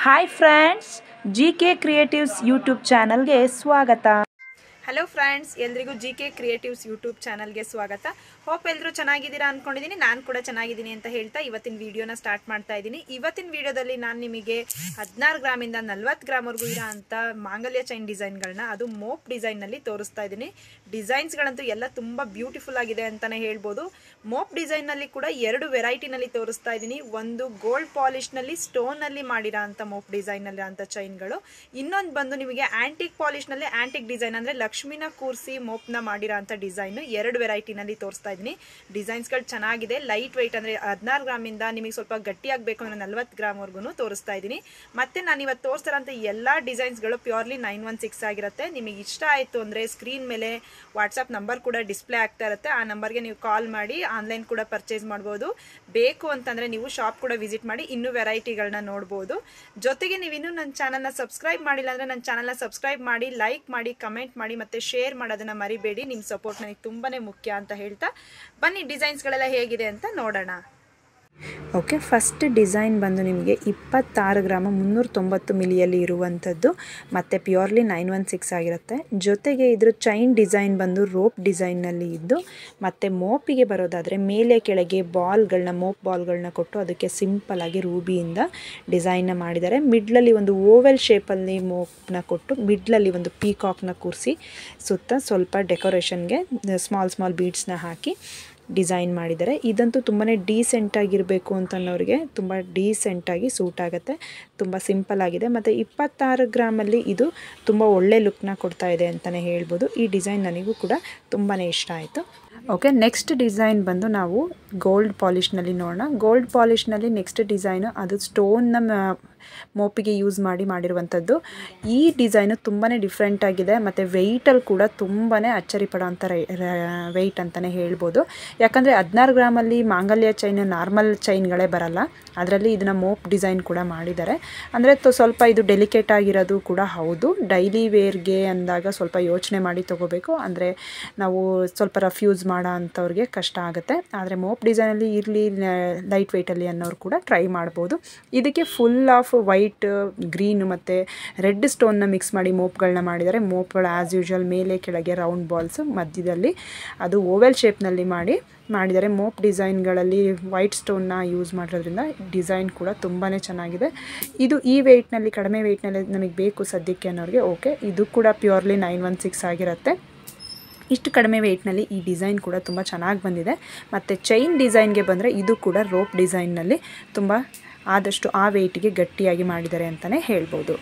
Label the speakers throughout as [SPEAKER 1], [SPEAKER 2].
[SPEAKER 1] Hi friends, GK creatives YouTube ಚಾನಲ್ಗೆ ಸ್ವಾಗತ.
[SPEAKER 2] Hello friends, ಎಲ್ರಿಗೂ GK ಕ್ರಿಯೇಟಿವ್ಸ್ ಯೂಟ್ಯೂಬ್ ಚಾನಲ್ಗೆ ಸ್ವಾಗತ. ಹೋಪ್ ಎಲ್ಲರೂ ಚೆನ್ನಾಗಿದ್ದೀರಾ ಅಂದ್ಕೊಂಡಿದ್ದೀನಿ. ನಾನು ಕೂಡ ಚೆನ್ನಾಗಿದ್ದೀನಿ ಅಂತ ಹೇಳ್ತಾ ಇವತ್ತಿನ ವಿಡಿಯೋನ ಸ್ಟಾರ್ಟ್ ಮಾಡ್ತಾ ಇದ್ದೀನಿ. ಇವತ್ತಿನ ವಿಡಿಯೋದಲ್ಲಿ ನಾನು ನಿಮಗೆ 16 ಗ್ರಾಮಿಂದ 40 ಗ್ರಾಮ್ವರೆಗೂ ಇರೋ ಅಂಥ ಮಾಂಗಲ್ಯ ಚೈನ್ ಡಿಸೈನ್ಗಳನ್ನ, ಅದು ಮೋಪ್ ಡಿಸೈನ್ನಲ್ಲಿ ತೋರಿಸ್ತಾ ಇದ್ದೀನಿ. ಡಿಸೈನ್ಸ್ಗಳಂತೂ ಎಲ್ಲ ತುಂಬ ಬ್ಯೂಟಿಫುಲ್ ಆಗಿದೆ ಅಂತಲೇ ಹೇಳ್ಬೋದು. ಮೋಪ್ ಡಿಸೈನ್ನಲ್ಲಿ ಕೂಡ 2 ವೆರೈಟಿನಲ್ಲಿ ತೋರಿಸ್ತಾ ಇದ್ದೀನಿ. ಒಂದು ಗೋಲ್ಡ್ ಪಾಲಿಷ್ನಲ್ಲಿ ಸ್ಟೋನಲ್ಲಿ ಮಾಡಿರೋ ಅಂಥ ಮೋಪ್ ಡಿಸೈನಲ್ಲಿ ಅಂಥ ಚೈನ್ಗಳು, ಇನ್ನೊಂದು ಬಂದು ನಿಮಗೆ ಆ್ಯಂಟಿಕ್ ಪಾಲಿಷ್ನಲ್ಲಿ ಆ್ಯಂಟಿಕ್ ಡಿಸೈನ್ ಅಂದರೆ ಲಕ್ಷ್ಮಿನ ಕೂರಿಸಿ ಮೋಪ್ನ ಮಾಡಿರೋ ಅಂಥ ಡಿಸೈನ್ 2 ವೆರೈಟಿನಲ್ಲಿ ತೋರಿಸ್ತಾ ಇದ್ದೀನಿ. ಡಿಸೈನ್ಸ್ಗಳು ಚೆನ್ನಾಗಿದೆ, ಲೈಟ್ ವೆಯ್ಟ್ ಅಂದರೆ 16 ಗ್ರಾಮಿಂದ ನಿಮಗೆ ಸ್ವಲ್ಪ ಗಟ್ಟಿಯಾಗಬೇಕು ಅಂದರೆ 40 ಗ್ರಾಮ್ವರೆಗೂ ತೋರಿಸ್ತಾ ಇದ್ದೀನಿ. ಮತ್ತು ನಾನು ಇವತ್ತು ತೋರಿಸ್ತಾರಂಥ ಎಲ್ಲ ಡಿಸೈನ್ಸ್ಗಳು ಪ್ಯೂರ್ಲಿ 916 ಆಗಿರುತ್ತೆ. ನಿಮಗೆ ಇಷ್ಟ ಆಯಿತು ಅಂದರೆ ಸ್ಕ್ರೀನ್ ಮೇಲೆ ವಾಟ್ಸಪ್ ನಂಬರ್ ಕೂಡ ಡಿಸ್ಪ್ಲೇ ಆಗ್ತಾ ಇರುತ್ತೆ. ಆ ನಂಬರ್ಗೆ ನೀವು ಕಾಲ್ ಮಾಡಿ ಆನ್ಲೈನ್ ಕೂಡ ಪರ್ಚೇಸ್ ಮಾಡ್ಬೋದು. ಬೇಕು ಅಂತಂದರೆ ನೀವು ಶಾಪ್ ಕೂಡ ವಿಸಿಟ್ ಮಾಡಿ ಇನ್ನೂ ವೆರೈಟಿಗಳನ್ನ ನೋಡ್ಬೋದು. ಜೊತೆಗೆ ನೀವು ಇನ್ನೂ ನನ್ನ ಚಾನಲ್ನ ಸಬ್ಸ್ಕ್ರೈಬ್ ಮಾಡಿಲ್ಲ ಅಂದರೆ ನನ್ನ ಚಾನಲ್ನ ಸಬ್ಸ್ಕ್ರೈಬ್ ಮಾಡಿ, ಲೈಕ್ ಮಾಡಿ, ಕಮೆಂಟ್ ಮಾಡಿ ಮತ್ತು ಶೇರ್ ಮಾಡೋದನ್ನು ಮರಿಬೇಡಿ. ನಿಮ್ಮ ಸಪೋರ್ಟ್ ನನಗೆ ತುಂಬಾ ಮುಖ್ಯ ಅಂತ ಹೇಳ್ತಾ ಬನ್ನಿ ಡಿಸೈನ್ಸ್ಗಳೆಲ್ಲ ಹೇಗಿದೆ ಅಂತ ನೋಡೋಣ.
[SPEAKER 1] ಓಕೆ, ಫಸ್ಟ್ ಡಿಸೈನ್ ಬಂದು ನಿಮಗೆ 26 ಗ್ರಾಮ 390 ಮಿಲಿಯಲ್ಲಿ ಇರುವಂಥದ್ದು ಮತ್ತು ಪ್ಯೂರ್ಲಿ 916 ಆಗಿರುತ್ತೆ. ಜೊತೆಗೆ ಇದ್ರ ಚೈನ್ ಡಿಸೈನ್ ಬಂದು ರೋಪ್ ಡಿಸೈನ್ನಲ್ಲಿ ಇದ್ದು, ಮತ್ತು ಮೋಪಿಗೆ ಬರೋದಾದರೆ ಮೇಲೆ ಕೆಳಗೆ ಬಾಲ್ಗಳನ್ನ, ಮೋಪ್ ಬಾಲ್ಗಳನ್ನ ಕೊಟ್ಟು ಅದಕ್ಕೆ ಸಿಂಪಲ್ಲಾಗಿ ರೂಬಿಯಿಂದ ಡಿಸೈನ್ನ ಮಾಡಿದ್ದಾರೆ. ಮಿಡ್ಲಲ್ಲಿ ಒಂದು ಓವೆಲ್ ಶೇಪಲ್ಲಿ ಮೋಪ್ನ ಕೊಟ್ಟು ಮಿಡ್ಲಲ್ಲಿ ಒಂದು ಪೀಕಾಕ್ನ ಕೂರಿಸಿ ಸುತ್ತ ಸ್ವಲ್ಪ ಡೆಕೋರೇಷನ್ಗೆ ಸ್ಮಾಲ್ ಬೀಡ್ಸ್ನ ಹಾಕಿ ಡಿಸೈನ್ ಮಾಡಿದ್ದಾರೆ. ಇದಂತೂ ತುಂಬಾ ಡೀಸೆಂಟಾಗಿರಬೇಕು ಅಂತನ್ನೋರಿಗೆ ತುಂಬ ಡೀಸೆಂಟಾಗಿ ಸೂಟ್ ಆಗುತ್ತೆ. ತುಂಬ ಸಿಂಪಲ್ ಆಗಿದೆ ಮತ್ತು 26 ಗ್ರಾಮಲ್ಲಿ ಇದು ತುಂಬ ಒಳ್ಳೆ ಲುಕ್ನ ಕೊಡ್ತಾ ಇದೆ ಅಂತಲೇ ಹೇಳ್ಬೋದು. ಈ ಡಿಸೈನ್ ನನಗೂ ಕೂಡ ತುಂಬಾ ಇಷ್ಟ ಆಯಿತು. ಓಕೆ, ನೆಕ್ಸ್ಟ್ ಡಿಸೈನ್ ಬಂದು ನಾವು ಗೋಲ್ಡ್ ಪಾಲಿಷ್ನಲ್ಲಿ ನೋಡೋಣ. ಗೋಲ್ಡ್ ಪಾಲಿಷ್ನಲ್ಲಿ ನೆಕ್ಸ್ಟ್ ಡಿಸೈನು ಅದು ಸ್ಟೋನ್ನ ಮೋಪಿಗೆ ಯೂಸ್ ಮಾಡಿರುವಂಥದ್ದು. ಈ ಡಿಸೈನು ತುಂಬಾ ಡಿಫ್ರೆಂಟ್ ಆಗಿದೆ ಮತ್ತು ವೆಯ್ಟಲ್ಲಿ ಕೂಡ ತುಂಬಾ ಅಚ್ಚರಿ ಪಡೋವಂಥ ವೆಯ್ಟ್ ಅಂತಲೇ ಹೇಳ್ಬೋದು. ಯಾಕಂದರೆ 16 ಗ್ರಾಮಲ್ಲಿ ಮಾಂಗಲ್ಯ ಚೈನ್ ನಾರ್ಮಲ್ ಚೈನ್ಗಳೇ ಬರಲ್ಲ, ಅದರಲ್ಲಿ ಇದನ್ನು ಮೋಪ್ ಡಿಸೈನ್ ಕೂಡ ಮಾಡಿದ್ದಾರೆ. ಅಂದರೆ ಸ್ವಲ್ಪ ಇದು ಡೆಲಿಕೇಟ್ ಆಗಿರೋದು ಕೂಡ ಹೌದು. ಡೈಲಿ ವೇರ್ಗೆ ಅಂದಾಗ ಸ್ವಲ್ಪ ಯೋಚನೆ ಮಾಡಿ ತೊಗೋಬೇಕು. ಅಂದರೆ ನಾವು ಸ್ವಲ್ಪ ರಫ್ ಯೂಸ್ ಮಾಡೋ ಅಂಥವ್ರಿಗೆ ಕಷ್ಟ ಆಗುತ್ತೆ. ಆದರೆ ಮೋಪ್ ಡಿಸೈನಲ್ಲಿ ಇರಲಿ ಲೈಟ್ ವೆಯ್ಟಲ್ಲಿ ಅನ್ನೋರು ಕೂಡ ಟ್ರೈ ಮಾಡ್ಬೋದು. ಇದಕ್ಕೆ ಫುಲ್ ಆಫ್ ವೈಟ್, ಗ್ರೀನ್ ಮತ್ತು ರೆಡ್ ಸ್ಟೋನ್ನ ಮಿಕ್ಸ್ ಮಾಡಿ ಮೋಪ್ಗಳನ್ನ ಮಾಡಿದ್ದಾರೆ. ಮೋಪ್ಗಳು ಆ್ಯಸ್ ಯೂಶ್ವಲ್ ಮೇಲೆ ಕೆಳಗೆ ರೌಂಡ್ ಬಾಲ್ಸು, ಮಧ್ಯದಲ್ಲಿ ಅದು ಓವೆಲ್ ಶೇಪ್ನಲ್ಲಿ ಮಾಡಿದ್ದಾರೆ. ಮೋಪ್ ಡಿಸೈನ್ಗಳಲ್ಲಿ ವೈಟ್ ಸ್ಟೋನ್ನ ಯೂಸ್ ಮಾಡಿರೋದ್ರಿಂದ ಡಿಸೈನ್ ಕೂಡ ತುಂಬಾ ಚೆನ್ನಾಗಿದೆ. ಇದು ಈ ವೆಯ್ಟ್ನಲ್ಲಿ, ಕಡಿಮೆ ವೆಯ್ಟ್ನಲ್ಲಿ ನಮಗೆ ಬೇಕು ಸದ್ಯಕ್ಕೆ ಅನ್ನೋರಿಗೆ ಓಕೆ. ಇದು ಕೂಡ ಪ್ಯೂರ್ಲಿ 916 ಆಗಿರುತ್ತೆ. ಇಷ್ಟು ಕಡಿಮೆ ವೆಯ್ಟ್ನಲ್ಲಿ ಈ ಡಿಸೈನ್ ಕೂಡ ತುಂಬ ಚೆನ್ನಾಗಿ ಬಂದಿದೆ. ಮತ್ತು ಚೈನ್ ಡಿಸೈನ್ಗೆ ಬಂದರೆ ಇದು ಕೂಡ ರೋಪ್ ಡಿಸೈನ್ನಲ್ಲಿ ತುಂಬ ಆದಷ್ಟು ಆ ವೆಯ್ಟಿಗೆ ಗಟ್ಟಿಯಾಗಿ ಮಾಡಿದ್ದಾರೆ ಅಂತಲೇ ಹೇಳ್ಬೋದು.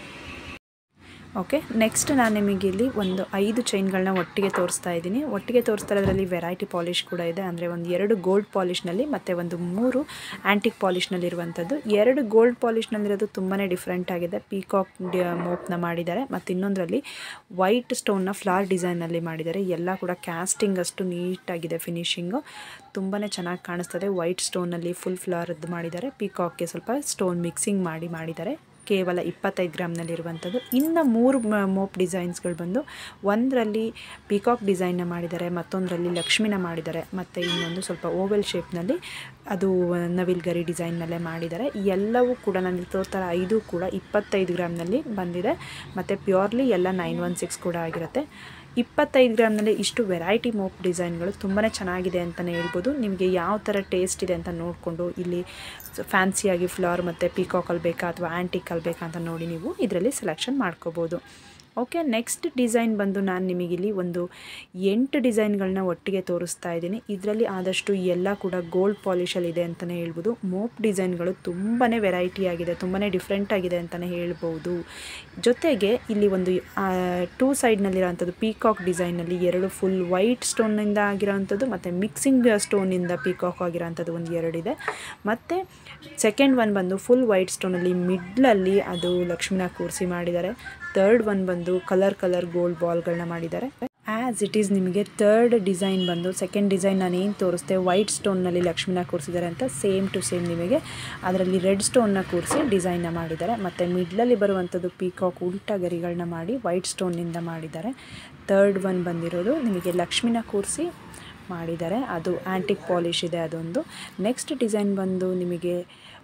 [SPEAKER 1] ಓಕೆ, ನೆಕ್ಸ್ಟ್ ನಾನು ನಿಮಗೆ ಇಲ್ಲಿ ಒಂದು 5 ಚೈನ್ಗಳನ್ನ ಒಟ್ಟಿಗೆ ತೋರಿಸ್ತಾ ಇದ್ದೀನಿ. ಒಟ್ಟಿಗೆ ತೋರಿಸ್ತಾ ಇರೋದ್ರಲ್ಲಿ ವೆರೈಟಿ ಪಾಲಿಷ್ ಕೂಡ ಇದೆ. ಅಂದರೆ ಒಂದು 2 ಗೋಲ್ಡ್ ಪಾಲಿಷ್ನಲ್ಲಿ ಮತ್ತು ಒಂದು 3 ಆ್ಯಂಟಿಕ್ ಪಾಲಿಷ್ನಲ್ಲಿರುವಂಥದ್ದು. 2 ಗೋಲ್ಡ್ ಪಾಲಿಷ್ನಲ್ಲಿರೋದು ತುಂಬಾ ಡಿಫ್ರೆಂಟ್ ಆಗಿದೆ. ಪೀಕಾಕ್ ಮೋಪ್ನ ಮಾಡಿದ್ದಾರೆ ಮತ್ತು ಇನ್ನೊಂದರಲ್ಲಿ ವೈಟ್ ಸ್ಟೋನ್ನ ಫ್ಲವರ್ ಡಿಸೈನಲ್ಲಿ ಮಾಡಿದ್ದಾರೆ. ಎಲ್ಲ ಕೂಡ ಕ್ಯಾಸ್ಟಿಂಗ್ ಅಷ್ಟು ನೀಟಾಗಿದೆ, ಫಿನಿಶಿಂಗು ತುಂಬಾ ಚೆನ್ನಾಗಿ ಕಾಣಿಸ್ತದೆ. ವೈಟ್ ಸ್ಟೋನಲ್ಲಿ ಫುಲ್ ಫ್ಲವರ್ದು ಮಾಡಿದ್ದಾರೆ. ಪೀಕಾಕ್ಗೆ ಸ್ವಲ್ಪ ಸ್ಟೋನ್ ಮಿಕ್ಸಿಂಗ್ ಮಾಡಿದ್ದಾರೆ. ಕೇವಲ 25 ಗ್ರಾಮ್ನಲ್ಲಿರುವಂಥದ್ದು. ಇನ್ನು 3 ಮೋಪ್ ಡಿಸೈನ್ಸ್ಗಳು ಬಂದು ಒಂದರಲ್ಲಿ ಪೀಕಾಕ್ ಡಿಸೈನ್ನ ಮಾಡಿದ್ದಾರೆ, ಮತ್ತೊಂದರಲ್ಲಿ ಲಕ್ಷ್ಮಿನ ಮಾಡಿದ್ದಾರೆ, ಮತ್ತು ಇನ್ನೊಂದು ಸ್ವಲ್ಪ ಓವೆಲ್ ಶೇಪ್ನಲ್ಲಿ ಅದು ನವಿಲ್ಗರಿ ಡಿಸೈನ್ನಲ್ಲೇ ಮಾಡಿದ್ದಾರೆ. ಎಲ್ಲವೂ ಕೂಡ ನಾನು ತೋರಿಸ್ತಾರೆ 5 ಕೂಡ 25 ಗ್ರಾಮ್ನಲ್ಲಿ ಬಂದಿದೆ ಮತ್ತು ಪ್ಯೂರ್ಲಿ ಎಲ್ಲ 916 ಕೂಡ ಆಗಿರುತ್ತೆ. 25 ಗ್ರಾಮ್ನಲ್ಲಿ ಇಷ್ಟು ವೆರೈಟಿ ಮೋಪ್ ಡಿಸೈನ್ಗಳು ತುಂಬಾ ಚೆನ್ನಾಗಿದೆ ಅಂತಲೇ ಹೇಳ್ಬೋದು. ನಿಮಗೆ ಯಾವ ಥರ ಟೇಸ್ಟ್ ಇದೆ ಅಂತ ನೋಡಿಕೊಂಡು ಇಲ್ಲಿ ಫ್ಯಾನ್ಸಿಯಾಗಿ ಫ್ಲವರ್ ಮತ್ತು ಪೀಕಾಕಲ್ಲಿ ಬೇಕಾ ಅಥವಾ ಆ್ಯಂಟಿಕಲ್ಲಿ ಬೇಕಾ ಅಂತ ನೋಡಿ ನೀವು ಇದರಲ್ಲಿ ಸೆಲೆಕ್ಷನ್ ಮಾಡ್ಕೋಬೋದು. ಓಕೆ, ನೆಕ್ಸ್ಟ್ ಡಿಸೈನ್ ಬಂದು ನಾನು ನಿಮಗಿಲ್ಲಿ ಒಂದು 8 ಡಿಸೈನ್ಗಳನ್ನ ಒಟ್ಟಿಗೆ ತೋರಿಸ್ತಾ ಇದ್ದೀನಿ. ಇದರಲ್ಲಿ ಆದಷ್ಟು ಎಲ್ಲ ಕೂಡ ಗೋಲ್ಡ್ ಪಾಲಿಷಲ್ಲಿ ಇದೆ ಅಂತಲೇ ಹೇಳ್ಬೋದು. ಮೋಪ್ ಡಿಸೈನ್ಗಳು ತುಂಬಾ ವೆರೈಟಿ ಆಗಿದೆ, ತುಂಬಾ ಡಿಫ್ರೆಂಟ್ ಆಗಿದೆ ಅಂತಲೇ ಹೇಳ್ಬೋದು. ಜೊತೆಗೆ ಇಲ್ಲಿ ಒಂದು 2 ಸೈಡ್ನಲ್ಲಿರೋವಂಥದ್ದು ಪೀಕಾಕ್ ಡಿಸೈನಲ್ಲಿ 2 ಫುಲ್ ವೈಟ್ ಸ್ಟೋನ್ನಿಂದ ಆಗಿರೋವಂಥದ್ದು ಮತ್ತು ಮಿಕ್ಸಿಂಗ್ ಸ್ಟೋನಿಂದ ಪೀಕಾಕ್ ಆಗಿರೋವಂಥದ್ದು ಒಂದು 2 ಇದೆ. ಮತ್ತು ಸೆಕೆಂಡ್ ಒನ್ ಬಂದು ಫುಲ್ ವೈಟ್ ಸ್ಟೋನಲ್ಲಿ ಮಿಡ್ಲಲ್ಲಿ ಅದು ಲಕ್ಷ್ಮಿನ ಕೂರಿಸಿ ಮಾಡಿದ್ದಾರೆ. ಥರ್ಡ್ ಒನ್ ಬಂದು ಕಲರ್ ಗೋಲ್ಡ್ ಬಾಲ್ಗಳನ್ನ ಮಾಡಿದ್ದಾರೆ. ಆ್ಯಸ್ ಇಟ್ ಈಸ್ ನಿಮಗೆ ಥರ್ಡ್ ಡಿಸೈನ್ ಬಂದು ಸೆಕೆಂಡ್ ಡಿಸೈನ್ ನಾನು ಏನು ತೋರಿಸ್ದೆ ವೈಟ್ ಸ್ಟೋನ್ನಲ್ಲಿ ಲಕ್ಷ್ಮಿನ ಕೂರಿಸಿದ್ದಾರೆ ಅಂತ ಸೇಮ್ ಟು ಸೇಮ್ ನಿಮಗೆ ಅದರಲ್ಲಿ ರೆಡ್ ಸ್ಟೋನ್ನ ಕೂರಿಸಿ ಡಿಸೈನ್ನ ಮಾಡಿದ್ದಾರೆ. ಮತ್ತು ಮಿಡ್ಲಲ್ಲಿ ಬರುವಂಥದ್ದು ಪೀಕಾಕ್ ಉಲ್ಟಾ ಗರಿಗಳನ್ನ ಮಾಡಿ ವೈಟ್ ಸ್ಟೋನ್ನಿಂದ ಮಾಡಿದ್ದಾರೆ. ಥರ್ಡ್ ಒನ್ ಬಂದಿರೋದು ನಿಮಗೆ ಲಕ್ಷ್ಮಿನ ಕೂರಿಸಿ ಮಾಡಿದ್ದಾರೆ, ಅದು ಆ್ಯಂಟಿಕ್ ಪಾಲಿಷ್ ಇದೆ ಅದೊಂದು. ನೆಕ್ಸ್ಟ್ ಡಿಸೈನ್ ಬಂದು ನಿಮಗೆ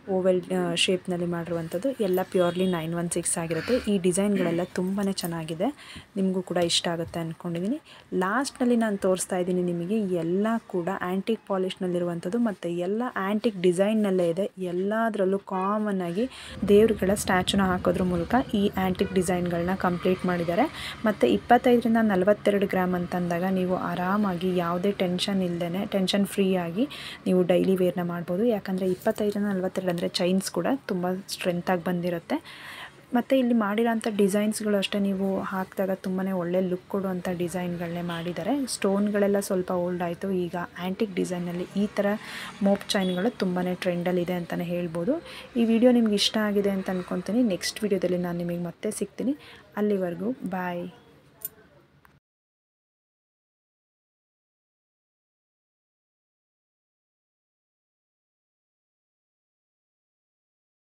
[SPEAKER 1] ಓವೆಲ್ ಶೇಪ್ನಲ್ಲಿ ಮಾಡಿರುವಂಥದ್ದು. ಎಲ್ಲ ಪ್ಯೂರ್ಲಿ 916 ಆಗಿರುತ್ತೆ. ಈ ಡಿಸೈನ್ಗಳೆಲ್ಲ ತುಂಬಾ ಚೆನ್ನಾಗಿದೆ, ನಿಮಗೂ ಕೂಡ ಇಷ್ಟ ಆಗುತ್ತೆ ಅಂದ್ಕೊಂಡಿದ್ದೀನಿ. ಲಾಸ್ಟ್ನಲ್ಲಿ ನಾನು ತೋರಿಸ್ತಾ ಇದ್ದೀನಿ ನಿಮಗೆ ಎಲ್ಲ ಕೂಡ ಆ್ಯಂಟಿಕ್ ಪಾಲಿಷ್ನಲ್ಲಿರುವಂಥದ್ದು ಮತ್ತು ಎಲ್ಲ ಆ್ಯಂಟಿಕ್ ಡಿಸೈನ್ನಲ್ಲೇ ಇದೆ. ಎಲ್ಲದರಲ್ಲೂ ಕಾಮನ್ನಾಗಿ ದೇವರುಗಳ ಸ್ಟ್ಯಾಚುನ ಹಾಕೋದ್ರ ಮೂಲಕ ಈ ಆ್ಯಂಟಿಕ್ ಡಿಸೈನ್ಗಳನ್ನ ಕಂಪ್ಲೀಟ್ ಮಾಡಿದ್ದಾರೆ. ಮತ್ತು 25ರಿಂದ 42 ಗ್ರಾಮ್ ಅಂತಂದಾಗ ನೀವು ಆರಾಮಾಗಿ ಯಾವುದೇ ಟೆನ್ಷನ್ ಇಲ್ಲದೇ ಟೆನ್ಷನ್ ಫ್ರೀ ಆಗಿ ನೀವು ಡೈಲಿ ವೇರ್ನ ಮಾಡ್ಬೋದು. ಯಾಕಂದರೆ 25ರಿಂದ 42 ಅಂದರೆ ಚೈನ್ಸ್ ಕೂಡ ತುಂಬ ಸ್ಟ್ರೆಂತಾಗಿ ಬಂದಿರುತ್ತೆ. ಮತ್ತು ಇಲ್ಲಿ ಮಾಡಿರೋಂಥ ಡಿಸೈನ್ಸ್ಗಳು ಅಷ್ಟೇ ನೀವು ಹಾಕಿದಾಗ ತುಂಬಾ ಒಳ್ಳೆ ಲುಕ್ ಕೊಡುವಂಥ ಡಿಸೈನ್ಗಳನ್ನೇ ಮಾಡಿದ್ದಾರೆ. ಸ್ಟೋನ್ಗಳೆಲ್ಲ ಸ್ವಲ್ಪ ಓಲ್ಡ್ ಆಯಿತು. ಈಗ ಆ್ಯಂಟಿಕ್ ಡಿಸೈನಲ್ಲಿ ಈ ಥರ ಮೋಪ್ ಚೈನ್ಗಳು ತುಂಬಾ ಟ್ರೆಂಡಲ್ಲಿದೆ ಅಂತಲೇ ಹೇಳ್ಬೋದು. ಈ ವಿಡಿಯೋ ನಿಮ್ಗೆ ಇಷ್ಟ ಆಗಿದೆ ಅಂತ ಅಂದ್ಕೊತೀನಿ. ನೆಕ್ಸ್ಟ್ ವಿಡಿಯೋದಲ್ಲಿ ನಾನು ನಿಮಗೆ ಮತ್ತೆ ಸಿಗ್ತೀನಿ. ಅಲ್ಲಿವರೆಗೂ ಬಾಯ್.